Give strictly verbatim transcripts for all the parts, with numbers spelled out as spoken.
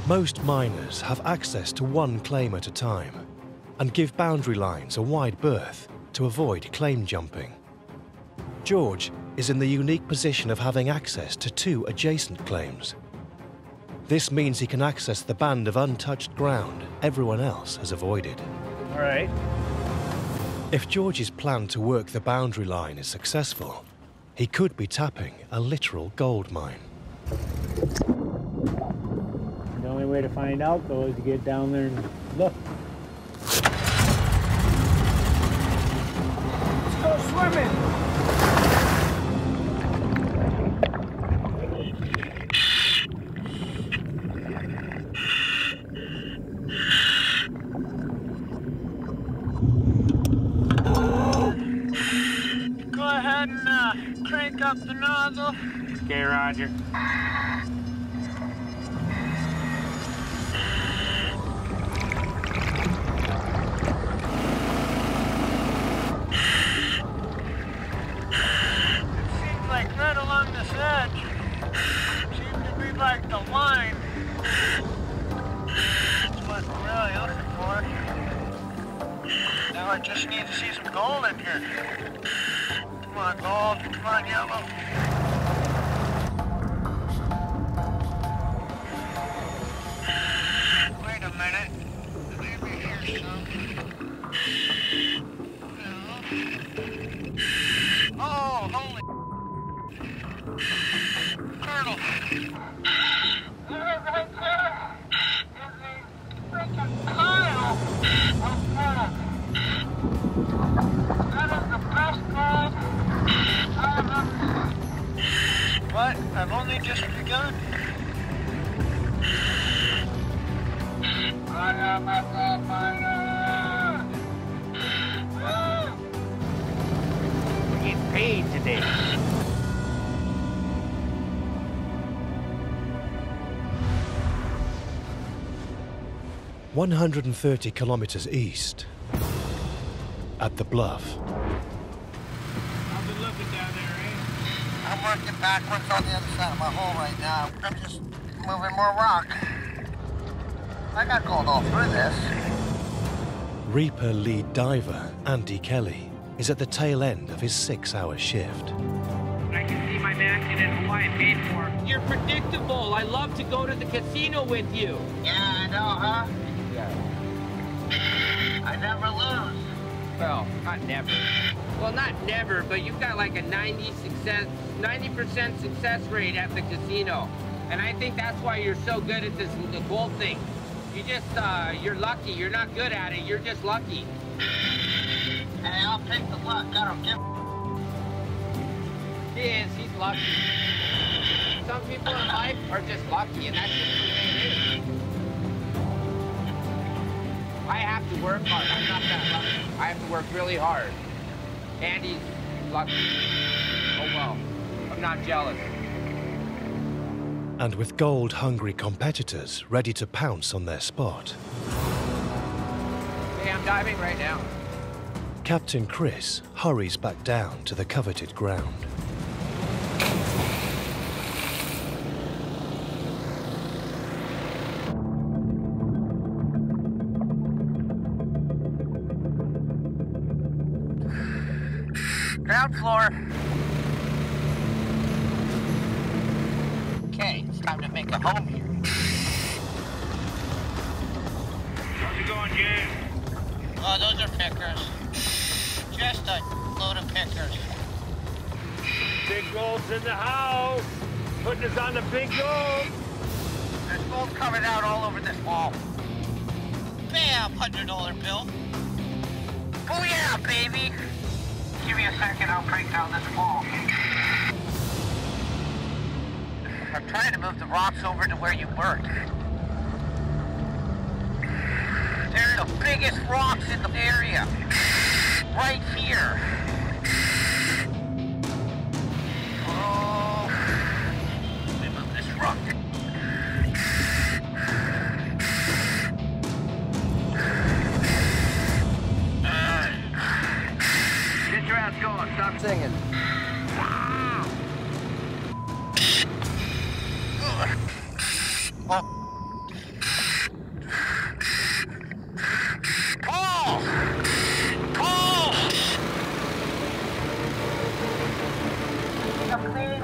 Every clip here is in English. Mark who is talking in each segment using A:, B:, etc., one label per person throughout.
A: Most miners have access to one claim at a time and give boundary lines a wide berth to avoid claim jumping. George is in the unique position of having access to two adjacent claims. This means he can access the band of untouched ground everyone else has avoided.
B: All right.
A: If George's plan to work the boundary line is successful, he could be tapping a literal gold mine.
B: The only way to find out, though, is to get down there and look. Let's go swimming!
C: Go ahead and uh, crank up the nozzle.
B: Okay, Roger.
C: Right along this edge seems to be like the line. That's what I'm really looking for. Now I just need to see some gold in here. Come on, gold. Come on, yellow. Wait a minute. Maybe here's some. No. Oh, holy. Colonel. Right there is the freaking pile of gold. That is the best gold I have ever seen. But I've only just begun. I am a gold miner.
B: We get paid today.
A: one hundred thirty kilometers east, at the bluff.
B: How's it looking down there, eh?
C: I'm working backwards on the other side of my hole right now. I'm just moving more rock. I got gold all through this.
A: Reaper lead diver Andy Kelly is at the tail end of his six-hour shift.
D: I can see my mansion in Hawaii paid for.
E: You're predictable. I love to go to the casino with you.
C: Yeah, I know, huh?
E: Yeah.
C: I never lose.
E: Well, not never. Well, not never, but you've got like a ninety success, ninety percent success rate at the casino. And I think that's why you're so good at this the gold thing. You just, uh, you're lucky. You're not good at it. You're just lucky.
C: Hey, I'll take the luck. I don't give.
E: He is. He's lucky. Some people in life are just lucky, and that's just the way it is. I have to work hard. I'm not that lucky. I have to work really hard. Andy's lucky. Oh well. I'm not jealous.
A: And with gold-hungry competitors ready to pounce on their spot,
E: Hey, I'm diving right now.
A: Captain Kris hurries back down to the coveted ground.
C: Ground floor. Okay, it's time to make a home here.
B: How's it going, James?
C: Oh, those are pickers. Just a load of pickers.
B: Big gold's in the house. Putting us on the big gold.
C: There's gold coming out all over this wall. Bam, hundred dollar bill. Oh yeah, baby. Give me a second, I'll break down this wall. I'm trying to move the rocks over to where you worked. They're the biggest rocks in the area. Right here. Oh. Let me move this rock.
D: Get your ass going. Stop singing.
C: Oh.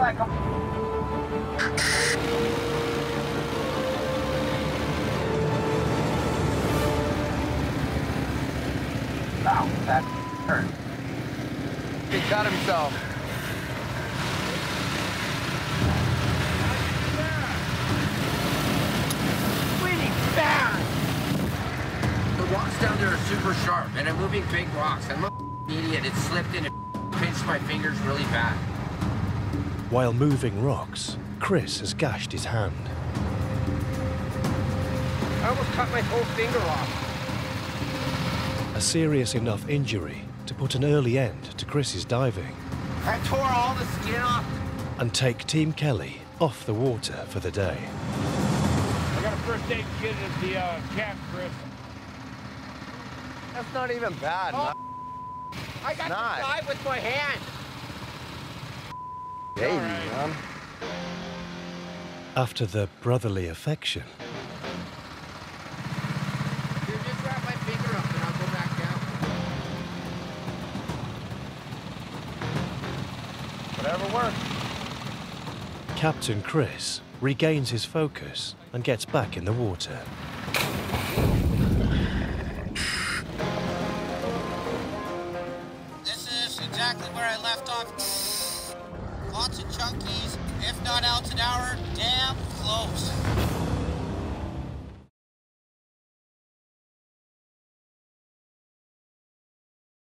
C: like a... Ow, that hurt.
E: He cut himself. Really bad. The rocks down there are super sharp, and I'm moving big rocks. I'm an idiot. It slipped in and pinched my fingers really bad.
A: While moving rocks, Kris has gashed his hand.
E: I almost cut my whole finger off.
A: A serious enough injury to put an early end to Kris's diving
E: I tore all the skin off.
A: and take Team Kelly off the water for the day.
B: I got a first aid kit at the uh, camp, Kris.
F: That's not even bad.
E: Oh, I got
F: Not.
E: to dive with my hand.
F: Baby,
B: right.
F: man.
A: After the brotherly affection,
E: Here, just wrap my finger up and I'll go back down.
F: Whatever works.
A: Captain Kris regains his focus and gets back in the water.
C: This is exactly where I left off. Lots of chunkies, if not ounce an hour, damn close.